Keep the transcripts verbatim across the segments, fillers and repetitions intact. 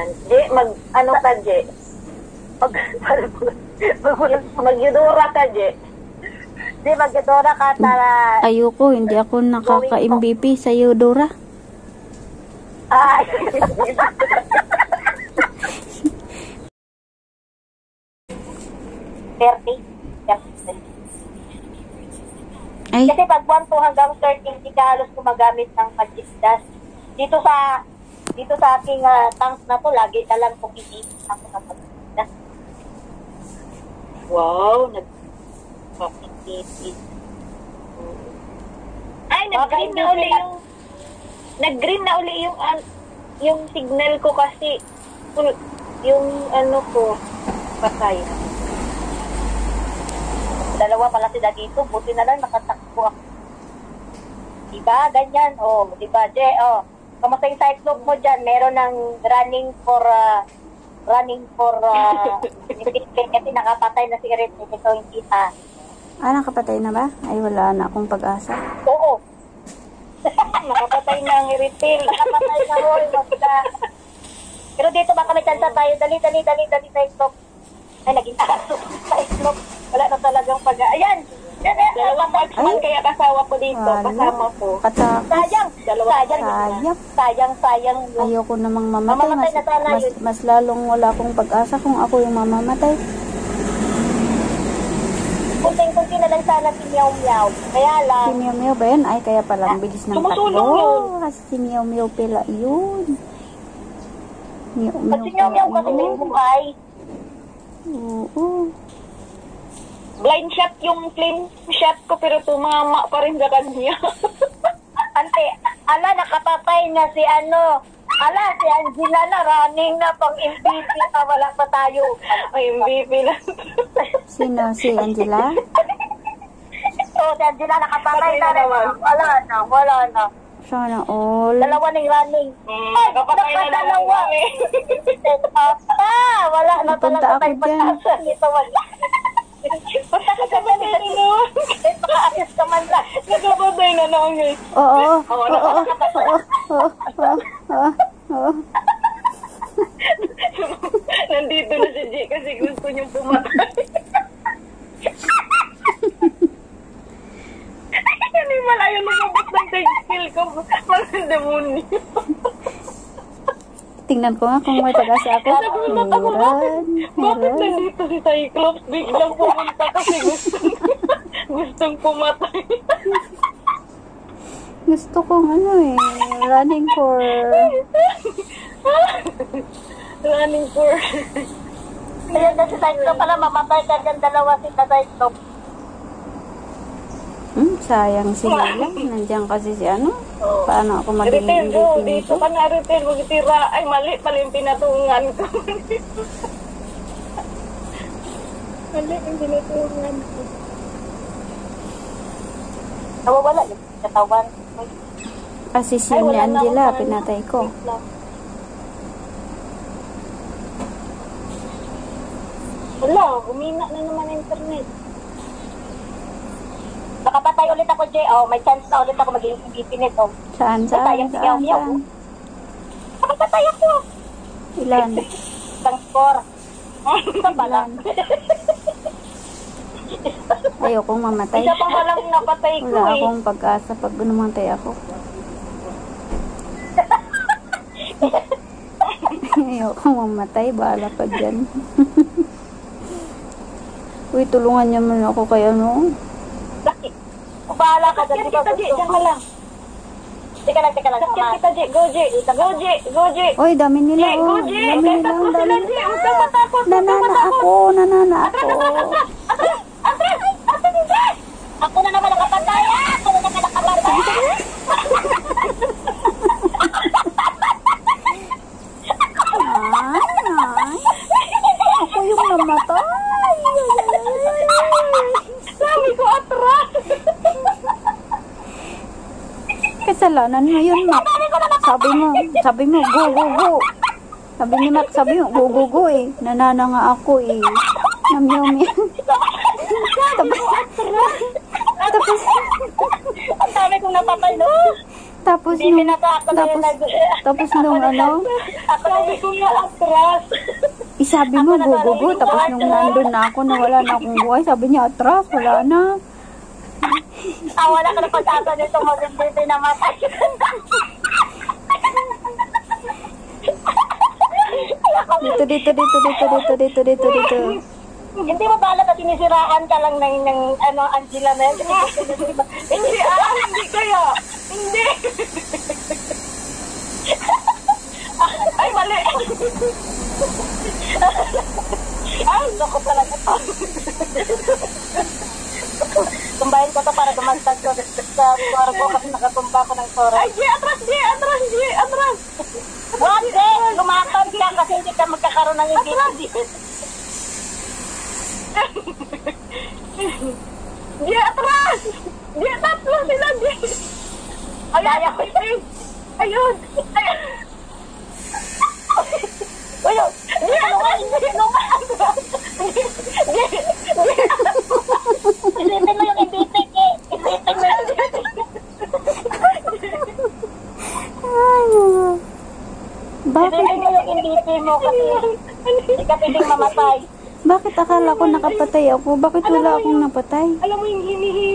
yan. Di, mag, ano ka, Je? Mag, mag, mag-yudura ka, Je. Di, mag-yudura ka, tara. Ayoko, hindi ako nakaka-M V P sa Eudora. Ay! thirty. Ay. Kasi pag one to hanggang thirty, hindi ka halos gumagamit ng magic dust. Dito sa dito sa aking uh, tanks na to, lagi ka lang pumipili ako ng magic dust. Wow, nag-pumipili. Ay, nag-green na uli yung nag-green na uli yung uh, yung signal ko kasi yung ano ko patay. Dalawa pala sila dito, buti na lang nakatakbo ako. Diba? Ganyan. O, oh, diba, Je? O, oh. Kamusta yung cyclope mo dyan? Meron ng running for, uh, running for, uh, kasi nakapatay na si Erit. Ito yung kita. Ah, nakapatay na ba? Ay, wala na akong pag-asa. Oo. Nakapatay na ang Eritil. Nakapatay na ho. Pero dito baka may chance tayo. Dali, dali, dali, dali, cyclope. Ay, naging aso. Cyclope. Wala na talagang pag... Ayan! Yan, yan! Dalawang marksman kaya kasawa ko dito. Wala. Kasama ko. Katakot. Sayang! Sayang! Sayang! Sayang! Sayang! Ayoko namang mamatay. Mas, na mas, mas lalong wala akong pag-asa kung ako yung mamamatay. Kunting-kunti na lang sana si Meow Meow. Kaya lang... Si Meow Meow ba yun? Ay, kaya palang bilis ng Sumusulong yun. Kasi si Meow Meow pala yun. Meow Meow Kasi Meow Meow kasi may buhay. Oo. Blind shot yung flame shot ko pero tumama pa rin sa kanya. Ante, ala nakapatay na si ano. Ala si Angela na running na pang M V P pa wala pa tayo. Ay M V P na. Sino? Si Angela? Oo, si Angela nakapatay na rin. Wala na, wala na. Sana all. Dalawa ng running. Mm, ay, nakapatay na dalawa. Ah, wala na talaga tayo pag-asa nito. Punta ka sa mga nino. Paka-ayos ka man lang. Nagpapatay na lang eh. Oo. Oo. Oo. Oo. Oo. Oo. Nandito na si G kasi gusto niyong pumatay. Hindi malayo lumabot ng skill ko. Mga demonyo. Tingnan ko nga kung may pag-asa ako. Nagulat ako, bakit? Bakit nandito si Cyclops? Biglang pumunta kasi gustong, gustong pumatay. Gusto kong ano eh, running for... running for... Ayan na si Cyclops pala, mamatay ka dyan dalawa si Cyclops. Hmm, sayang si Lila. Nandiyan kasi si ano. Paano ako maging M V P nito? Dito ka na, Ritel. Magtira. Ay, mali pala yung pinatungan ko. Mali yung pinatungan ko. Nawawala yung katawan. Kasi si ni Angela, pinatay ko. Wala, umina na naman ang internet. Nakapatay ulit ako, Jay. Oh, may chance na ulit ako maging M V P nito. Saan, saan, Sayang si saan, Meow Meow. saan? Nakapatay ako. Ilan? Isang score. Isa pa lang. Ayokong mamatay. Isa pa lang napatay ko Wala eh. akong pag-asa pag namatay ako. Ayokong mamatay. Bahala ka dyan. Uy, tulungan niyo man ako kay ano. Bakit? Bahala ka dyan. Kita, Jay. Diyan ka lang. Teka lang, teka lang. Sakyan kita, Jay. Go, Jay. Go, Jay. Go, Jay. Oy, dami nila. Jay, Oh. go, Jay. Dami nila. Tapos Dami sila, nila. Jay. Huwag kang matakot. Huwag kang Nanana matakot. ako. Nanana ako. Atras! Atras! Atras! Atras! Ako na naman nakapatay. Ah! Ako na naman nakapatay. Ay, ay. Ako yung namatay. Sabi ko, atras! Kasalanan mo yun, Mac. Sabi mo, sabi mo, go, go, go. Sabi ni Mac, sabi mo, go, go, go eh. Nanana nga ako eh. Namyaw-meow. Tapos, tapos, Ang dami kong napapalo. Tapos Hindi nung, na to ako na tapos, yung nag... tapos nung ano, Ako sabi ko nga atras. isabi mo, Ako na gugugo. talaga Tapos yung nung atras. nandun na ako, na wala na akong buhay, sabi niya, atras, wala na. Ah, wala ka na pag-asa nito mag-invite na matay. Dito, dito, dito, dito, dito, dito, dito, dito. Hindi mo bala na sinisiraan ka lang ng, ng ano, Angela na yun. Hindi ah, hindi kaya. Hindi. Ay, mali. Ay, loko talaga to. Tumbahin ko to para dumantag ko sa suwar ko kasi nakatumba ko ng sora. Ay, G, atras, G, atras, G, atras. Wag, G, lumakad ka kasi hindi ka magkakaroon ng hindi. G, atras! G, tatlo sila, G. Ayun, ayun. Ayun. Ayun. G, atras, G, lumakad. G, G, Isipin mo yung ibitik eh. Isipin mo yung ibitik. Ay, bakit, Isipin mo yung ibitik mo kasi hindi ka piling mamatay. bakit akala ko nakapatay ako? Bakit wala akong napatay? Alam mo yung hinihi.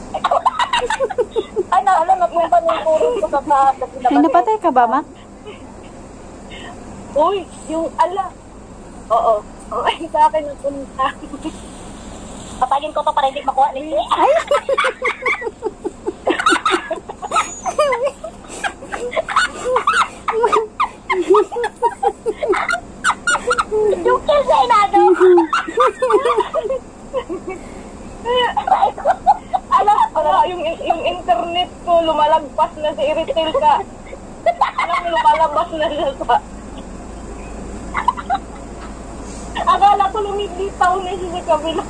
Ay, na, alam na kung paano yung kurong ko sa taas. Ay, napatay ka ba, Mac? Uy, yung ala. Oo. Oo, ay sa akin napunta. Patagin ko to para hindi makuha ni Jay. Ay! Yung kiss ay nado. Ala, ala, yung, yung internet ko lumalagpas na si Iritel ka. Alam mo, lumalabas na siya sa... Akala ko lumilitaw na siya sa kabilang.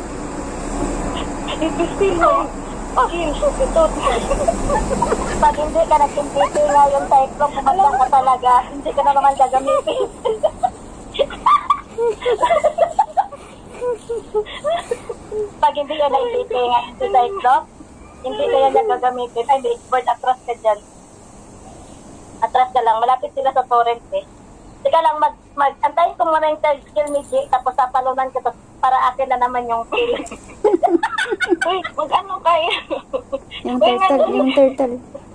Ipistil mo. Pagin, ito. Pag hindi ka nag-impiti ngayon sa iklog, pumatang ka talaga. Hindi ka na naman gagamitin. Pag hindi ka na-impiti ngayon sa iklog, hindi ka yan nagagamitin. Ay, Xboard, atras ka dyan. Atras ka lang. Malapit sila sa torrent eh. Sige lang, mag, mag, antayin ko muna yung skill ni G, tapos sapalunan ko to, para akin na naman yung kill. Uy, mag-ano kayo? Yung turtle, yung turtle.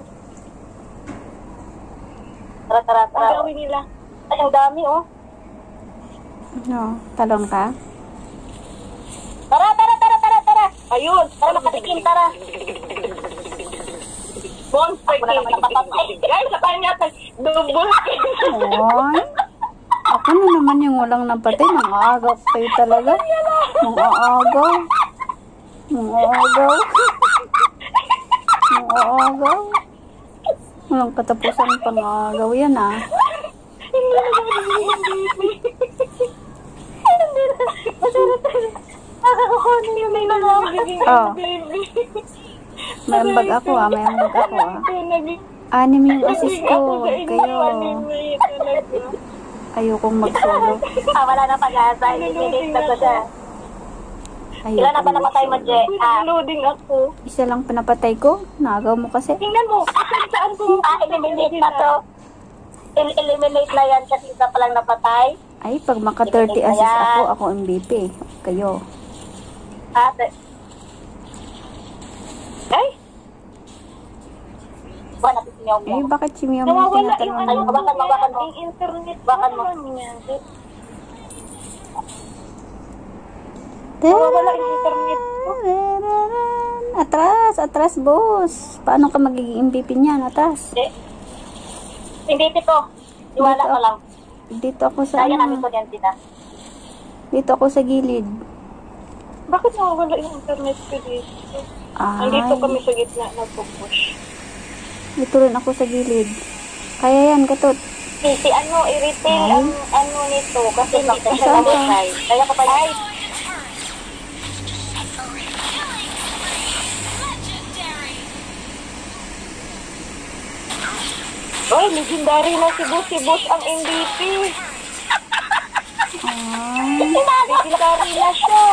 Tara, tara, tara. Ang gawin nila. Ay, ang dami, oh. No, talon ka? Tara, tara, tara, tara, tara. Ayun, tara makatikim, tara. Bonfire kill. Ako na naman napapatay. Guys, sa kanya, double kill. Oy. Ako na naman yung walang napatay. Nang-aagaw kayo talaga. Nang-aagaw. Nang-aagaw. Nang-aagaw. Walang katapusan pang-aagaw yan ah. Hindi na Hindi na. Nakakakunin yung may nalaman. Oh. May ambag ako ah. May ambag ako ah. Anim yung assist ko. Kayo. Ayokong mag-solo. Ah, wala na pag-asa. Eliminate na ko siya. Ilan na ba napatay mo, Je? Ah, loading ako. Isa lang pinapatay ko. Naagaw mo kasi. Tingnan mo. Saan saan ko? Ah, eliminate na to. El eliminate na yan kasi isa pa lang napatay. Ay, pag maka thirty assist ako, ako M V P. Kayo. Ate. Ay? Buwan natin si Meow Eh, Meow. bakit si Meow Meow Nawawala yung tinatanong ano, mo? bakan mo, bakan mo. Yung internet, bakan mo. Nawawala yung internet ko. Atras, atras, boss. Paano ka magiging M V P niyan? Atras. Hindi. Hindi ito. Iwala ko lang. Dito ako sa Kaya namin ano. ko yan sila. Dito ako sa gilid. Bakit nawawala yung internet ko dito? Ay, Nandito kami sa gitna, nagpo-push. dito rin ako sa gilid. Kaya yan, katot. Si, si ano, i-retail Ay. ang ano nito kasi hindi ko siya Saan ka? namatay. Kaya ko pa ay. Oy, legendary na si Boss, si Boss ang M V P. Ay, Legendary na siya.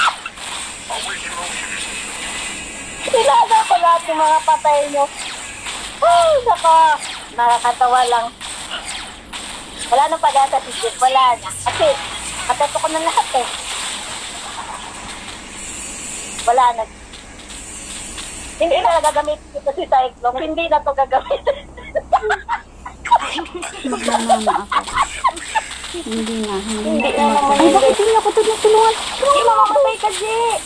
Sinaga ko lahat yung mga patay nyo. Ay, nako. Nakakatawa lang. Wala nang pag-asa si Jake. Wala na. Kasi, matato ko na lahat eh. Wala na. Hindi na gagamitin ito si Cyclone. Hindi na to gagamitin. Nagmamama ako. Hindi na, hindi, Hindi na. na naman Ay, yun, bakit guys. hindi ako tulungan? Hindi mamamatay ka, Jake.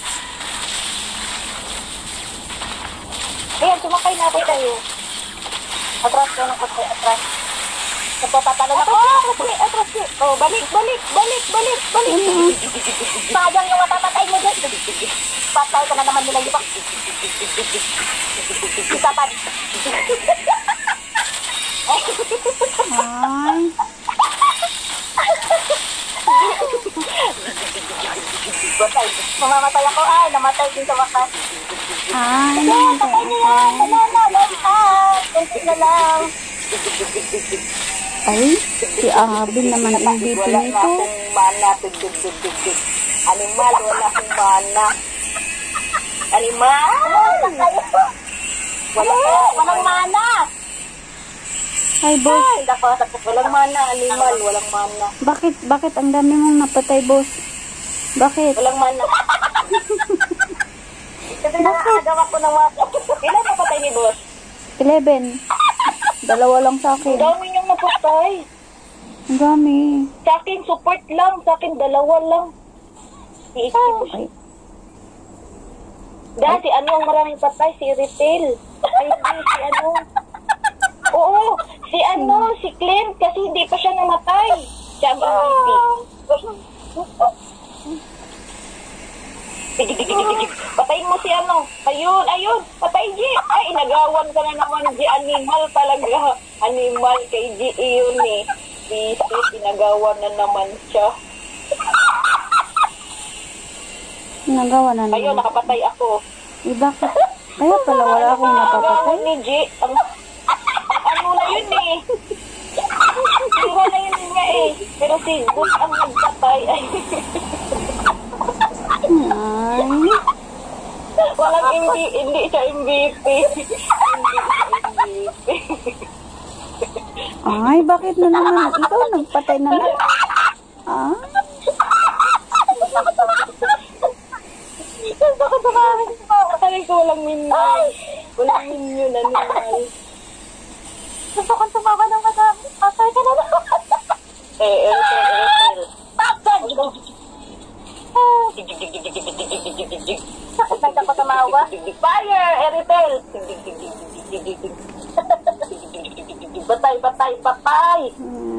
Ayan, sumakay na ako tayo. Atras ko ng kotse, atras. Ito, tatalon ako. Atras, atras, atras. Oh, balik, balik, balik, balik, balik. Sayang yung matatatay mo dyan. Patay ka na naman nila yung pak. Isapan. Ay, Patay. Mamamatay ako. Ay, namatay din sa wakas. ay, Ayan, patay niyo yan. Banana, lahat. Kunti na lang. ay, si Abin naman ang B P Wala na nito. akong mana. Tig, tig, tig, tig, tig. Animal, wala akong mana. Animal! Wala, walang mana! Ay, boss, Ay, dako, sakit. Walang mana, animal, walang mana. bakit, bakit ang dami mong napatay, boss? Bakit? Walang mana. Kasi nakakagawa ko ng mga... Ilan napatay ni boss? eleven. Dalawa lang sa Ang akin. dami niyang napatay. Ang dami. Sa akin, support lang. Sa akin, dalawa lang. Si Iski. Ay, Dahil si ano ang maraming patay? Si Retail. Ay, hindi, si ano. Oo, si ano, si Clint. Kasi hindi pa siya namatay. Siya ang M V P. Dig, dig, dig, dig, dig. Patayin mo si ano. Ayun, ayun. Patay, G. Ay, inagawan ka na naman, G. Animal talaga. Animal kay G. Iyon eh. Bisit, inagawan na naman siya. nagawa na Ayun, naman. nakapatay ako. Eh, bakit? Kaya pala wala akong napapatay. Ni G. Ang, ano na yun eh. Sira na yun niya eh. Pero si Gus ang nagpatay. Ay. Ay, Walang M V, hindi siya M V P. Hindi siya M V P. ay, bakit na naman? Ikaw nagpatay na lang. Ah, Baka tumarin pa. Akala ko walang minion. Walang minion, animal. Gusto kong tumawa ng madami. Patay ka na naman. Eh, Airtel, Airtel. Patay! Dig, dig, dig, dig, dig, dig, dig, dig, dig, dig, dig. Sakit na ka tumawa. Fire, Airtel! Dig, dig, dig, dig, dig, dig, dig, dig. Dig, dig, dig, dig, dig, dig. Patay, patay, patay! hmm.